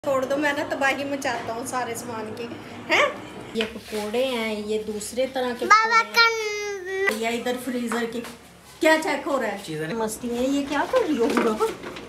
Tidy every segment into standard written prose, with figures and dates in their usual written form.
छोड़ दो, मैं ना तबाही मचाता हूँ सारे सामान की। हैं ये पकोड़े हैं, ये दूसरे तरह के पकोड़े हैं। इधर फ्रीजर की क्या चेक हो रहा है? मस्ती है, ये क्या कर रही हो?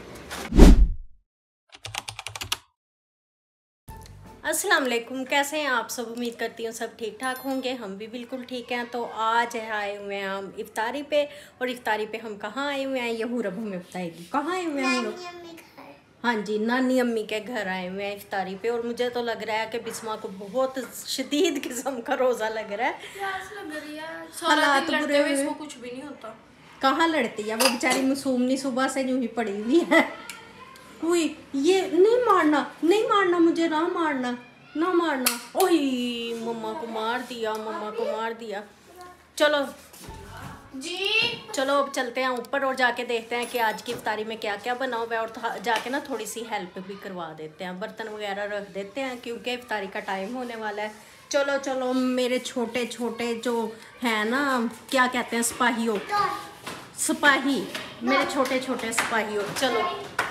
अस्सलाम वालेकुम, कैसे हैं आप सब? उम्मीद करती हूँ सब ठीक ठाक होंगे। हम भी बिल्कुल ठीक हैं। तो आज आए हुए हैं हम इफ्तारी पे। और इफ्तारी पे हम कहाँ आए हुए हैं, ये हुरब हमें बताएगी। कहाँ आए हुए हैं हम लोग? हाँ जी, नानी अम्मी के घर आए हुए हैं इफ्तारी पे। और मुझे तो लग रहा है कि बिस्मा को बहुत शदीद किस्म का रोज़ा लग रहा है। हालात बुरे हुए, इसको कुछ भी नहीं होता। कहाँ लड़ती है वो बेचारी, मासूम नहीं, सुबह से यूं ही पड़ी हुई है। हुई ये नहीं मारना, नहीं मारना मुझे, ना मारना, ना मारना। ओही मम्मा को मार दिया, मम्मा को मार दिया। चलो जी, चलो अब चलते हैं ऊपर और जाके देखते हैं कि आज की इफ्तारी में क्या क्या बना हुआ है। और जाके ना थोड़ी सी हेल्प भी करवा देते हैं, बर्तन वगैरह रख देते हैं क्योंकि इफ्तारी का टाइम होने वाला है। चलो चलो मेरे छोटे छोटे जो है ना, क्या कहते हैं, सिपाहियों, सिपाही, मेरे छोटे छोटे सिपाहियों। चलो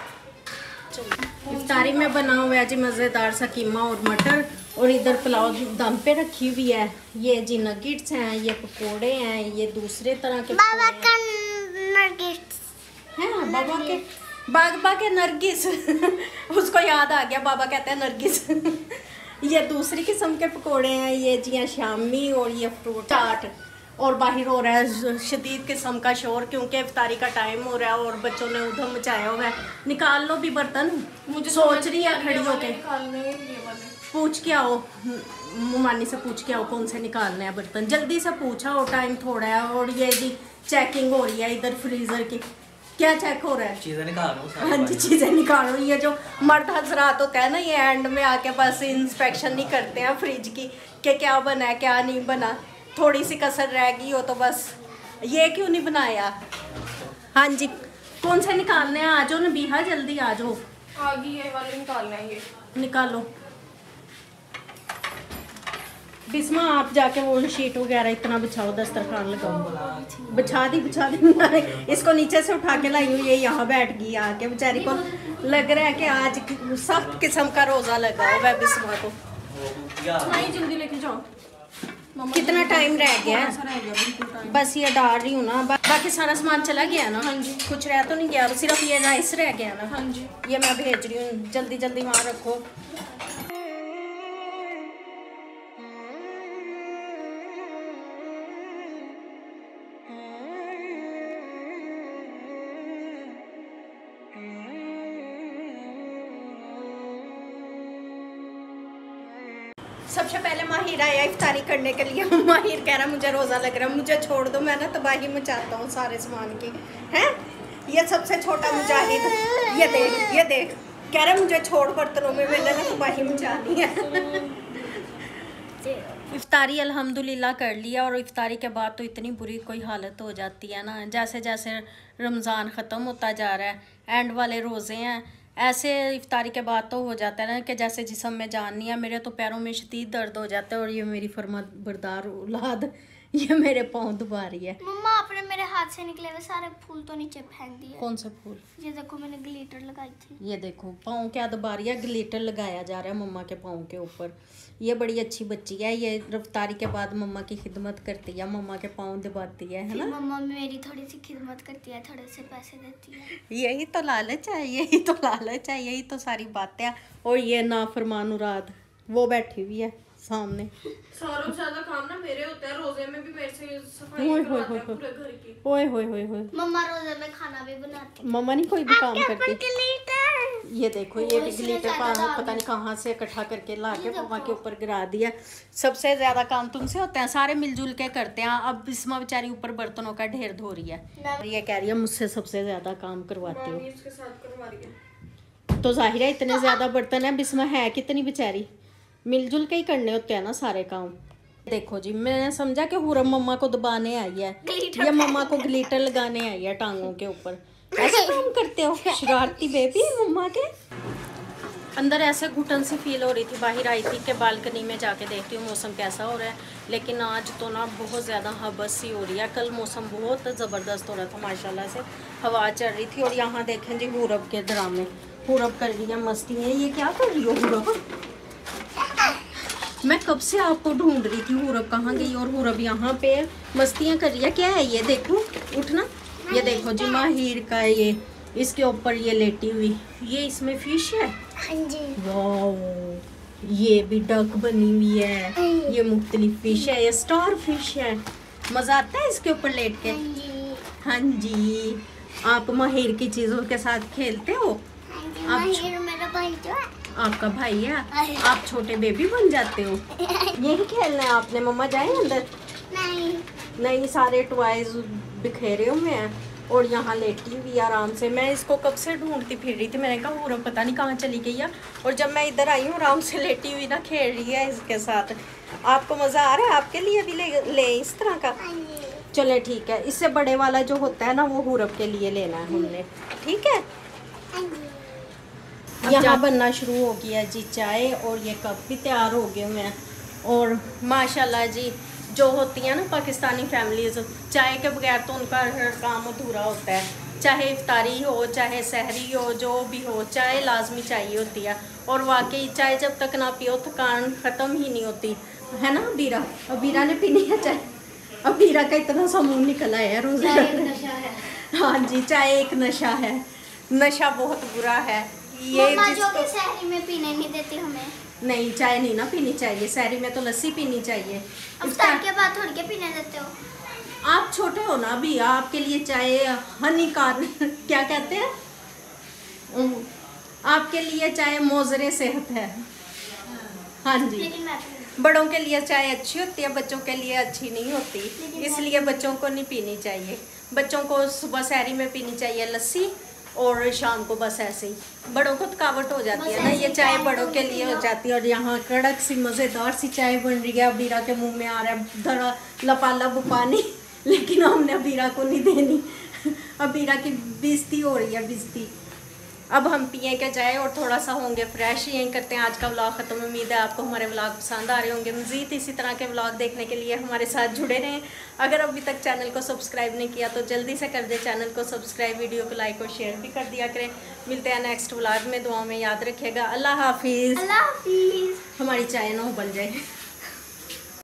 इफ्तारी में बना हुआ है जी मज़ेदार सा कीमा और मटर। और इधर पुलाव दम पे रखी हुई है। ये जी नगेट्स हैं, ये पकोड़े हैं, ये दूसरे तरह के बाबा का नगेट्स हैं, बाबा के नरगिस। उसको याद आ गया, बाबा कहते हैं नरगिस। ये दूसरी किस्म के पकोड़े हैं, ये जी शामी। और ये फ्रूट चाट। और बाहर हो रहा है शदीद किस्म का शोर क्योंकि इफ्तारी का टाइम हो रहा है और बच्चों ने उधम मचाया हुआ है। निकाल लो भी बर्तन, मुझे सोच रही है खड़ी होके। पूछ के आओ, मुमानी से पूछ के आओ कौन से निकालने हैं बर्तन। जल्दी से पूछा हो, टाइम थोड़ा है। और ये जी चेकिंग हो रही है इधर फ्रीजर की। क्या चेक हो रहा है? चीज़ें निकालो। हाँ जी, चीज़ें निकालो। ये जो मर्द हजरात होता है ना, ये एंड में आके बस इंस्पेक्शन नहीं करते हैं फ्रिज की कि क्या बना है क्या नहीं बना। थोड़ी सी कसर रह गई हो तो बस, ये क्यों नहीं बनाया? हाँ जी, कौन से निकालने हैं? आ जाओ नबीहा, जल्दी आ जाओ। आगे ये वाले निकालना है, ये निकालो। बिस्मा आप जाके वो शीट वगैरह इतना बिछाओ, दस्तरखान लगाओ। बिछा दी। इसको नीचे से उठा के लाई हुई, ये यहाँ बैठ गई आके। बेचारी को लग रहा है कि आज सख्त किस्म का रोज़ा लगा हुआ है बिस्मा को। नहीं, जल्दी लेके जाओ। कितना टाइम रह गया है? बस ये डाल रही हूँ ना, बाकी सारा सामान चला गया ना? हाँ जी, कुछ रह तो नहीं गया, सिर्फ ये राइस रह गया ना? हाँ जी, ये मैं भेज रही हूँ, जल्दी जल्दी वहाँ रखो। सबसे पहले माहिर आया इफ्तारी करने के लिए। माहिर कह रहा मुझे रोज़ा लग रहा है, मुझे छोड़ दो, मैं ना तबाही मचाता हूँ सारे सामान की। हैं ये सबसे छोटा मुजाहिद, ये देख कह रहा मुझे छोड़ बर्तनों में, मैंने ना तबाही मचानी है। इफ्तारी अल्हम्दुलिल्लाह कर लिया। और इफ्तारी के बाद तो इतनी बुरी कोई हालत हो जाती है ना, जैसे जैसे रमज़ान ख़त्म होता जा रहा है, एंड वाले रोज़े हैं, ऐसे इफ्तारी के बाद तो हो जाता है ना कि जैसे जिस्म में जान नहीं है। मेरे तो पैरों में शदीद दर्द हो जाता है। और ये मेरी फरमा बरदार औलाद ये मेरे पाँव दबा रही है। मम्मा आपने मेरे हाथ से निकले हुए सारे फूल तो नीचे फेंक दिए। कौन सा फूल? ये देखो, मैंने ग्लिटर लगाई थी। ये देखो पाँव क्या दबा रही है, ग्लिटर लगाया जा रहा है मम्मा के पाँव के ऊपर। ये बड़ी अच्छी बच्ची है, ये इफ्तारी के बाद मम्मा की खिदमत करती है, मम्मा के पाँव दबाती है ना? मम्मा मेरी थोड़ी सी खिदमत करती है, थोड़े से पैसे देती है। यही तो लालच है, यही तो लालच है, यही तो सारी बातें हैं। और ये नाफरमान उराद वो बैठी हुई है सामने। सारों से ज्यादा काम ना मेरे होते हैं, रोजे में भी मेरे से सफाई करवाते हैं पूरे घर की। ओए होए मम्मा रोजे में खाना भी बनाती है। मम्मा नहीं कोई भी काम करती। ये देखो, ये भी ग्लिटर पता नहीं कहाँ से इकट्ठा करके ला के मम्मा के ऊपर गिरा दिया। सबसे ज्यादा काम तुमसे होते हैं, सारे मिलजुल के करते हैं। अब बिस्मा बेचारी ऊपर बर्तनों का ढेर धो रही है। ये कह रही है मुझसे सबसे ज्यादा काम करवाती हो। तो जाहिर है इतने ज्यादा बर्तन है, बिस्मा है कितनी बेचारी, मिलजुल के ही करने होते हैं ना सारे काम। देखो जी, मैंने समझा कि हुरम मम्मा को दबाने आई है, ये मम्मा को ग्लिटर लगाने आई है टांगों के ऊपर। ऐसे काम करते हो शरारती बेबी मम्मा के। अंदर ऐसे घुटन सी फील हो रही थी, बाहर आई थी कि बालकनी में जाके देखती हूँ मौसम कैसा हो रहा है। लेकिन आज तो ना बहुत ज़्यादा हबस सी हो रही है। कल मौसम बहुत ज़बरदस्त हो रहा था माशाल्लाह से, हवा चल रही थी। और यहाँ देखें जी हुरब के ड्रामे, हुरब कर रही है मस्ती है। ये क्या कर रही हो हुरब? मैं कब से आपको ढूंढ रही थी, हुरब कहाँ गई? और हुरब यहाँ पे मस्तियाँ कर रही है। क्या है ये? देखो उठना। ये देखो जी माहिर का ये, इसके ऊपर ये लेटी हुई, ये इसमें फिश है। हाँ जी। वाओ, ये भी डक बनी हुई है, ये मुख्तलिफ फिश है, ये स्टार फिश है। मजा आता है इसके ऊपर लेट के। हाँ जी। हाँ जी, आप माहिर की चीजों के साथ खेलते हो? हाँ जी, आप माहिर मेरा भाई जो है। आपका भाई है, आप छोटे बेबी बन जाते हो। यही खेलना है आपने? मम्मा जाए अंदर? नहीं। नहीं, सारे टॉयज बिखेरे हुए हैं और यहाँ लेटी हुई आराम से। मैं इसको कब से ढूंढती फिर रही थी, मैंने कहा हुरब पता नहीं कहाँ चली गई है। और जब मैं इधर आई हूँ आराम से लेटी हुई ना खेल रही है इसके साथ। आपको मज़ा आ रहा है? आपके लिए भी ले इस तरह का? हाँ जी। चले ठीक है, इससे बड़े वाला जो होता है ना वो हुरब के लिए लेना है हमने, ठीक है। हाँ जी। यहाँ बनना शुरू हो गया जी चाय, और ये कप भी तैयार हो गए हुए हैं। और माशाल्लाह जी, जो होती है ना पाकिस्तानी फैमिलीज़, चाय के बगैर तो उनका हर काम अधूरा होता है। चाहे इफ्तारी हो, चाहे सहरी हो, जो भी हो, चाय लाजमी चाहिए होती है। और वाकई चाय जब तक ना पियो थकान ख़त्म ही नहीं होती है ना। अबीरा, अबीरा ने पीनी है चाय। अबीरा का इतना सा मुँह निकला है रोज़। हाँ जी, चाय एक नशा है, नशा बहुत बुरा है ये। मम्मा जो कि सहरी में पीने नहीं देती हमें। नहीं, चाय नहीं ना पीनी चाहिए सहरी में, तो लस्सी पीनी चाहिए। इफ्तार के बाद थोड़ी के पीने देते हो? आप छोटे हो ना अभी, आपके लिए चाय हानिकारक क्या कहते हैं, आपके लिए चाय मोजरे सेहत है। हाँ जी, लेकिन मैं बड़ों के लिए चाय अच्छी होती है, बच्चों के लिए अच्छी नहीं होती, इसलिए बच्चों को नहीं पीनी चाहिए। बच्चों को सुबह सहरी में पीनी चाहिए लस्सी, और शाम को बस ऐसे ही। बड़ों को थकावट हो जाती है ना, ये चाय बड़ों के लिए हो जाती है। और यहाँ कड़क सी मज़ेदार सी चाय बन रही है, अबीरा के मुंह में आ रहा है धरा लपालब पानी, लेकिन हमने अबीरा को नहीं देनी। अबीरा की बेइज्जती हो रही है, बेइज्जती। अब हम पिए क्या चाय और थोड़ा सा होंगे फ्रेश। यहीं करते हैं आज का व्लॉग ख़त्म। उम्मीद है आपको हमारे व्लॉग पसंद आ रहे होंगे। मज़ीद इसी तरह के व्लॉग देखने के लिए हमारे साथ जुड़े रहें। अगर अभी तक चैनल को सब्सक्राइब नहीं किया तो जल्दी से कर दे चैनल को सब्सक्राइब, वीडियो को लाइक और शेयर भी कर दिया करें। मिलते हैं नेक्स्ट व्लॉग में, दुआ में याद रखिएगा। अल्लाह हाफिज़। अल्लाह हाफिज़। हमारी चाय ना उबल जाए।